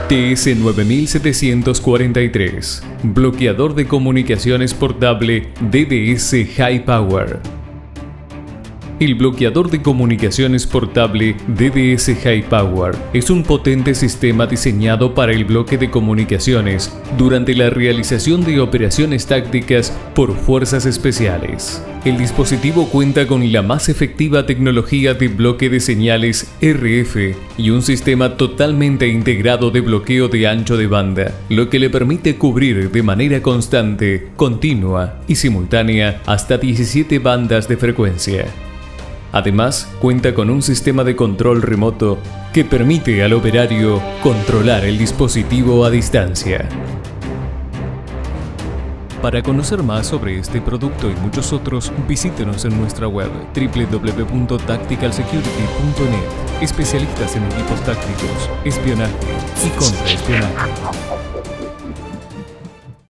TS9743, bloqueador de comunicaciones portable DDS High Power. El bloqueador de comunicaciones portable DDS High Power es un potente sistema diseñado para el bloque de comunicaciones durante la realización de operaciones tácticas por fuerzas especiales. El dispositivo cuenta con la más efectiva tecnología de bloque de señales RF y un sistema totalmente integrado de bloqueo de ancho de banda, lo que le permite cubrir de manera constante, continua y simultánea hasta 17 bandas de frecuencia. Además, cuenta con un sistema de control remoto que permite al operario controlar el dispositivo a distancia. Para conocer más sobre este producto y muchos otros, visítenos en nuestra web www.tacticalsecurity.net. Especialistas en equipos tácticos, espionaje y contraespionaje.